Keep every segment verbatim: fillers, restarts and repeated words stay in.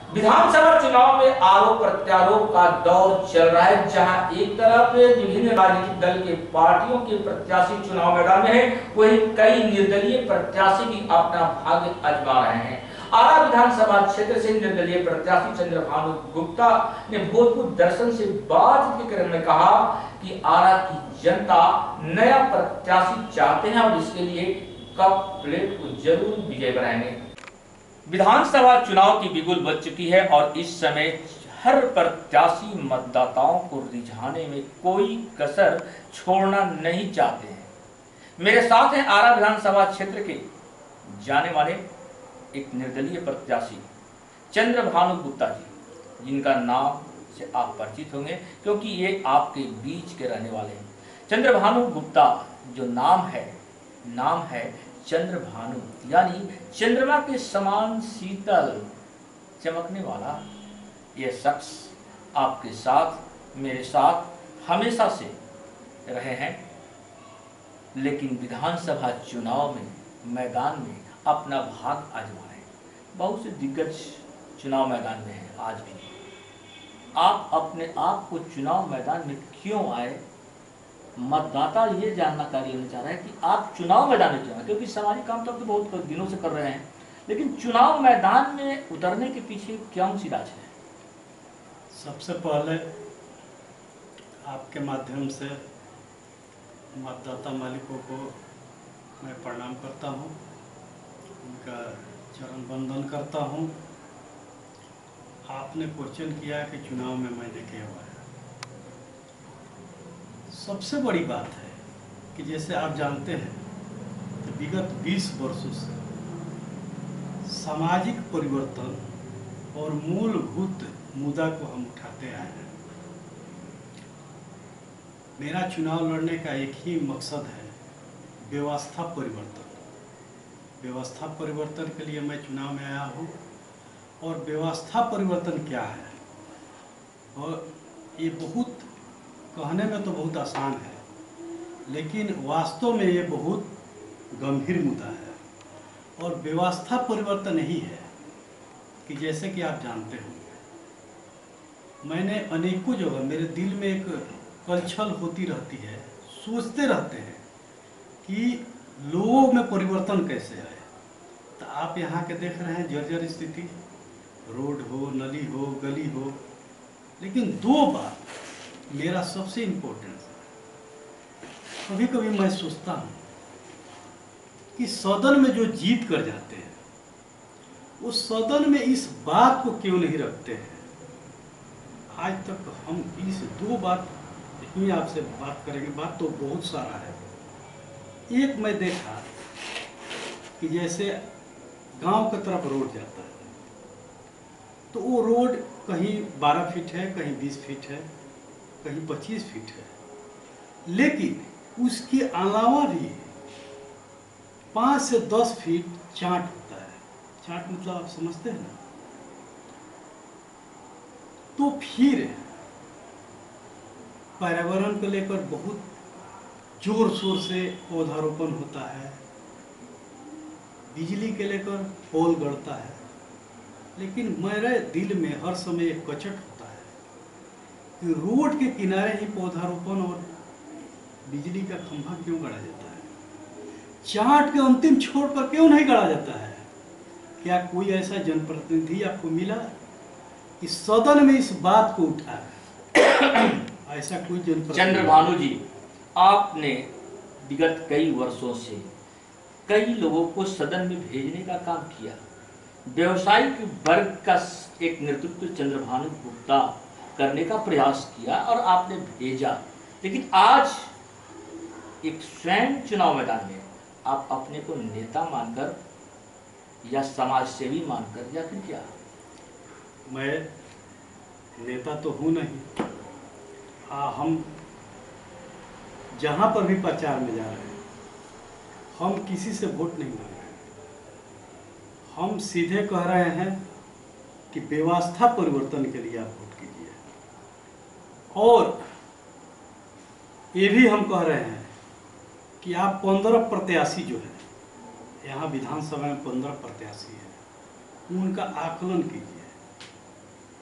विधानसभा चुनाव में आरोप प्रत्यारोप का दौर चल रहा है, जहां एक तरफ विभिन्न राजनीतिक दल के पार्टियों के प्रत्याशी चुनाव मैदान में हैं, वहीं कई निर्दलीय प्रत्याशी भी अपना भाग्य आजमा रहे हैं। आरा विधानसभा क्षेत्र से निर्दलीय प्रत्याशी चंद्रभानु गुप्ता ने भोजपुर दर्शन से बातचीत के क्रम में कहा कि आरा की जनता नया प्रत्याशी चाहते हैं और इसके लिए कप प्लेट को जरूर विजय बनाएंगे। विधानसभा चुनाव की बिगुल बज चुकी है और इस समय हर प्रत्याशी मतदाताओं को रिझाने में कोई कसर छोड़ना नहीं चाहते हैं। मेरे साथ हैं आरा विधानसभा क्षेत्र के जाने माने एक निर्दलीय प्रत्याशी चंद्रभानु गुप्ता जी, जिनका नाम से आप परिचित होंगे क्योंकि ये आपके बीच के रहने वाले हैं। चंद्रभानु गुप्ता जो नाम है, नाम है चंद्रभानु, यानी चंद्रमा के समान शीतल चमकने वाला यह शख्स आपके साथ, मेरे साथ हमेशा से रहे हैं, लेकिन विधानसभा चुनाव में मैदान में अपना भाग आजमा रहे हैं। बहुत से दिग्गज चुनाव मैदान में हैं। आज भी आप अपने आप को चुनाव मैदान में क्यों आए? मतदाता ये जानकारी लेना चाह रहा है कि आप चुनाव मैदान में क्यों आए, क्योंकि सामाजिक काम तो बहुत दिनों से कर रहे हैं, लेकिन चुनाव मैदान में उतरने के पीछे क्या सी राज है? सबसे पहले आपके माध्यम से मतदाता मालिकों को मैं प्रणाम करता हूं, उनका चरण वंदन करता हूं। आपने क्वेश्चन किया कि चुनाव में मैंने क्या हुआ है। सबसे बड़ी बात है कि जैसे आप जानते हैं कि विगत बीस वर्षों से सामाजिक परिवर्तन और मूलभूत मुद्दा को हम उठाते आए हैं। मेरा चुनाव लड़ने का एक ही मकसद है, व्यवस्था परिवर्तन। व्यवस्था परिवर्तन के लिए मैं चुनाव में आया हूँ। और व्यवस्था परिवर्तन क्या है, और ये बहुत कहने में तो बहुत आसान है, लेकिन वास्तव में ये बहुत गंभीर मुद्दा है। और व्यवस्था परिवर्तन यही है कि जैसे कि आप जानते होंगे, मैंने अनेकों जगह, मेरे दिल में एक कलछल होती रहती है, सोचते रहते हैं कि लोगों में परिवर्तन कैसे आए। तो आप यहाँ के देख रहे हैं जर्जर स्थिति, रोड हो, नली हो, गली हो, लेकिन दो बात मेरा सबसे इम्पोर्टेंट है। कभी कभी मैं सोचता हूँ कि सदन में जो जीत कर जाते हैं, वो सदन में इस बात को क्यों नहीं रखते हैं। आज तक हम इस दो बात ही आपसे बात करेंगे, बात तो बहुत सारा है। एक मैं देखा कि जैसे गांव की तरफ रोड जाता है, तो वो रोड कहीं बारह फीट है, कहीं बीस फीट है, कहीं पच्चीस फीट है, लेकिन उसके अलावा भी पाँच से दस फीट चाट होता है। चाट मतलब आप समझते हैं ना। तो फिर पर्यावरण को लेकर बहुत जोर शोर से पौधारोपण होता है, बिजली के लेकर पोल गड़ता है, लेकिन मेरे दिल में हर समय एक कचट होता है कि रोड के किनारे ही पौधारोपण और बिजली का खंभा क्यों गड़ा जाता है, चाट के अंतिम छोर पर क्यों नहीं गड़ा जाता है। क्या कोई ऐसा जनप्रतिनिधि आपको मिला कि सदन में इस बात को उठाए? ऐसा कोई जनप्रतिनिधि? चंद्रभानु जी, आपने विगत कई वर्षों से कई लोगों को सदन में भेजने का काम किया। व्यवसायिक वर्ग का एक नेतृत्व चंद्रभानु गुप्ता करने का प्रयास किया और आपने भेजा, लेकिन आज एक स्वयं चुनाव मैदान में आप अपने को नेता मानकर या समाज सेवी मानकर या फिर क्या? मैं नेता तो हूँ नहीं। आ, हम जहाँ पर भी प्रचार में जा रहे हैं, हम किसी से वोट नहीं मांग रहे हैं। हम सीधे कह रहे हैं कि व्यवस्था परिवर्तन के लिए आप वोट कीजिए। और ये भी हम कह रहे हैं कि आप पंद्रह प्रत्याशी जो है, यहाँ विधानसभा में पंद्रह प्रत्याशी हैं, उनका आकलन कीजिए।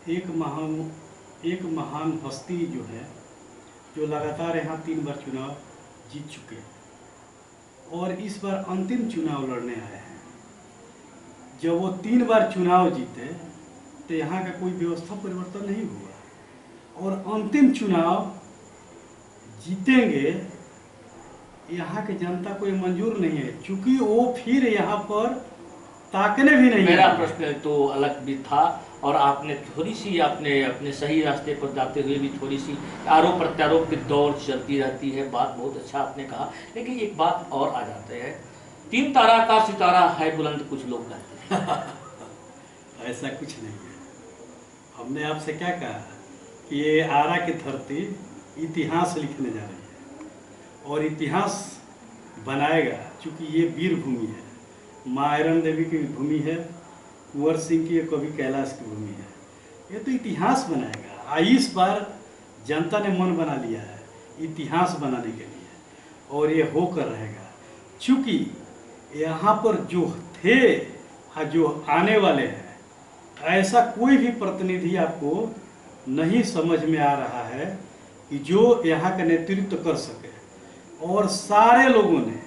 एक महान एक महान हस्ती जो है, जो लगातार यहाँ तीन बार चुनाव जीत चुके और इस बार अंतिम चुनाव लड़ने आए हैं। जब वो तीन बार चुनाव जीते तो यहाँ का कोई व्यवस्था परिवर्तन नहीं हुआ और अंतिम चुनाव जीतेंगे, यहाँ की जनता को ये मंजूर नहीं है, क्योंकि वो फिर यहाँ पर ताकने भी नहीं। मेरा प्रश्न तो अलग भी था और आपने थोड़ी सी आपने अपने सही रास्ते पर जाते हुए भी थोड़ी सी आरोप प्रत्यारोप की दौड़ चलती रहती है। बात बहुत अच्छा आपने कहा, लेकिन एक बात और आ जाते हैं, तीन तारा का सितारा है बुलंद, कुछ लोग कहते हैं। ऐसा कुछ नहीं है। हमने आपसे क्या कहा कि ये आरा की धरती इतिहास लिखने जा रही है और इतिहास बनाएगा, क्योंकि ये वीर भूमि है, माँ आयरन देवी की भूमि है, कुंवर सिंह की कवि कैलाश की भूमि है। ये तो इतिहास बनाएगा। इस बार जनता ने मन बना लिया है इतिहास बनाने के लिए और ये होकर रहेगा, क्योंकि यहाँ पर जो थे जो आने वाले हैं, ऐसा कोई भी प्रतिनिधि आपको नहीं समझ में आ रहा है कि जो यहाँ का नेतृत्व कर सके। और सारे लोगों ने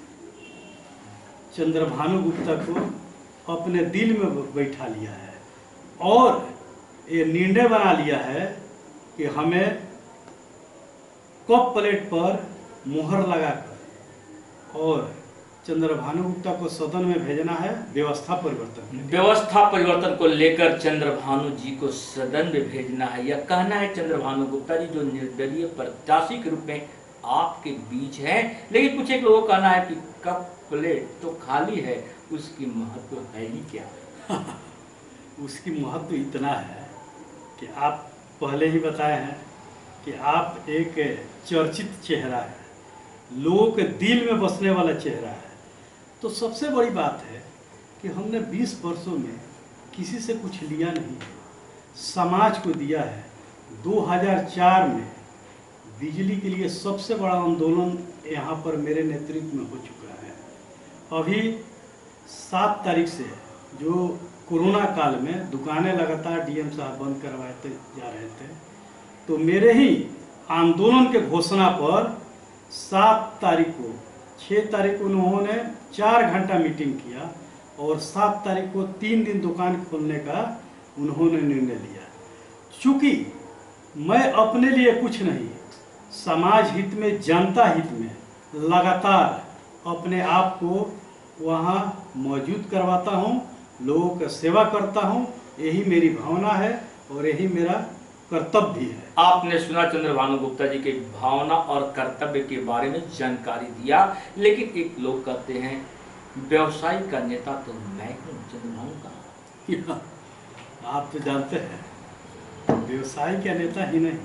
चंद्रभानु गुप्ता को अपने दिल में बैठा लिया है और ये निर्णय बना लिया है कि हमें कप प्लेट पर मुहर लगाकर और चंद्रभानु गुप्ता को सदन में भेजना है व्यवस्था परिवर्तन व्यवस्था परिवर्तन को लेकर चंद्रभानु जी को सदन में भेजना है, यह कहना है चंद्रभानु गुप्ता जी जो निर्दलीय प्रत्याशी के रूप में आपके बीच हैं। लेकिन कुछ एक लोगों का कहना है कि कप प्लेट तो खाली है, उसकी महत्व है ही क्या? उसकी महत्व इतना है कि आप पहले ही बताए हैं कि आप एक चर्चित चेहरा है, लोगों के दिल में बसने वाला चेहरा है। तो सबसे बड़ी बात है कि हमने बीस वर्षों में किसी से कुछ लिया नहीं, समाज को दिया है। दो हज़ार चार में बिजली के लिए सबसे बड़ा आंदोलन यहाँ पर मेरे नेतृत्व में हो चुका है। अभी सात तारीख से जो कोरोना काल में दुकानें लगातार डीएम साहब बंद करवाते जा रहे थे, तो मेरे ही आंदोलन के घोषणा पर सात तारीख को छः तारीख को उन्होंने चार घंटा मीटिंग किया और सात तारीख को तीन दिन दुकान खोलने का उन्होंने निर्णय लिया। चूँकि मैं अपने लिए कुछ नहीं, समाज हित में, जनता हित में लगातार अपने आप को वहाँ मौजूद करवाता हूँ, लोगों का सेवा करता हूँ, यही मेरी भावना है और यही मेरा कर्तव्य भी है। आपने सुना चंद्रभानु गुप्ता जी के भावना और कर्तव्य के बारे में जानकारी दिया, लेकिन एक लोग कहते हैं व्यवसायी का नेता तो मैं हूँ, चंद्रभानु का। आप तो जानते हैं व्यवसायी का नेता ही नहीं,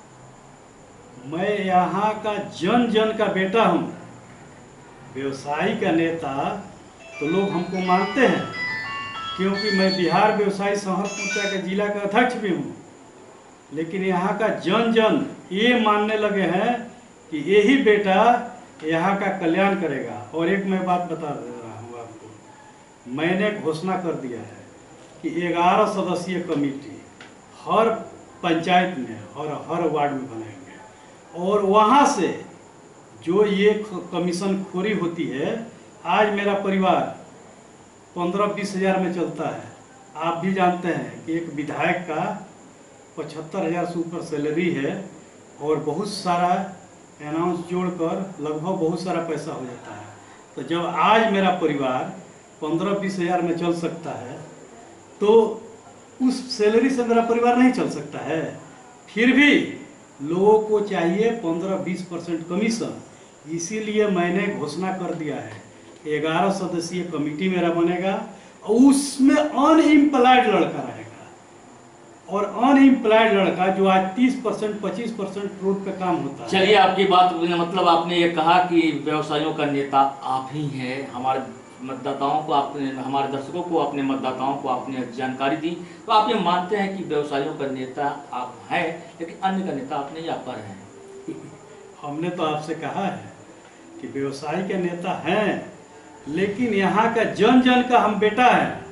मैं यहाँ का जन जन का बेटा हूँ। व्यवसायी का नेता तो लोग हमको मानते हैं, क्योंकि मैं बिहार व्यवसायी संघर्ष मोर्चा के जिला का अध्यक्ष भी हूँ, लेकिन यहाँ का जन जन ये मानने लगे हैं कि यही बेटा यहाँ का कल्याण करेगा। और एक मैं बात बता दे रहा हूँ आपको, मैंने घोषणा कर दिया है कि ग्यारह सदस्यीय कमेटी हर पंचायत में और हर वार्ड में बनाएंगे और वहाँ से जो ये कमीशन खोरी होती है, आज मेरा परिवार पंद्रह बीस हजार में चलता है। आप भी जानते हैं कि एक विधायक का पचहत्तर हजार से ऊपर सैलरी है और बहुत सारा अनाउंस जोड़कर लगभग बहुत सारा पैसा हो जाता है। तो जब आज मेरा परिवार पंद्रह बीस हजार में चल सकता है, तो उस सैलरी से मेरा परिवार नहीं चल सकता है। फिर भी लोगों को चाहिए पंद्रह बीस परसेंट कमीशन, इसीलिए मैंने घोषणा कर दिया है ग्यारह सदस्यीय कमेटी मेरा बनेगा और उसमें अनएम्प्लॉयड लड़का रहेगा और अनएम्प्लॉयड लड़का जो आज तीस परसेंट पच्चीस परसेंट रोड पे काम होता है। चलिए, आपकी बात मतलब आपने ये कहा कि व्यवसायियों का नेता आप ही हैं। हमारे मतदाताओं को आपने, हमारे दर्शकों को, अपने मतदाताओं को आपने जानकारी दी, तो आप ये मानते हैं कि व्यवसायियों का नेता आप हैं, लेकिन अन्य का नेता आप नहीं आप पर हैं। हमने तो आपसे कहा है कि व्यवसायी के नेता हैं, लेकिन यहाँ का जन जन का हम बेटा है।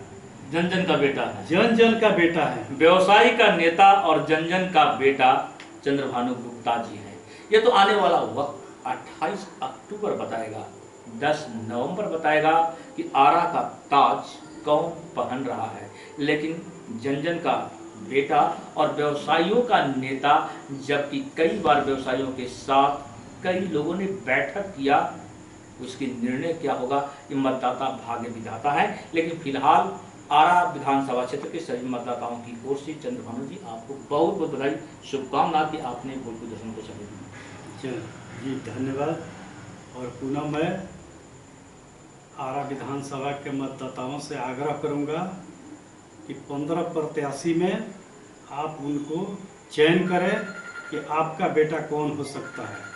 जन जन का बेटा है, जन जन का बेटा है, व्यवसायी का नेता और जन जन का बेटा चंद्रभानु गुप्ता जी है। ये तो आने वाला वक्त अट्ठाईस अक्टूबर बताएगा, दस नवंबर बताएगा कि आरा का ताज कौन पहन रहा है। लेकिन जन जन का बेटा और व्यवसायियों का नेता, जबकि कई बार व्यवसायियों के साथ कई लोगों ने बैठक किया, उसके निर्णय क्या होगा ये मतदाता भाग्य विधाता है। लेकिन फिलहाल आरा विधानसभा क्षेत्र के सभी मतदाताओं की ओर से चंद्रभानु जी आपको बहुत बहुत बधाई, शुभकामना कि आपने भोजपुर दर्शन को सभी दी। जी धन्यवाद। और पुनः मैं आरा विधानसभा के मतदाताओं से आग्रह करूंगा कि पंद्रह प्रत्याशी में आप उनको चयन करें कि आपका बेटा कौन हो सकता है।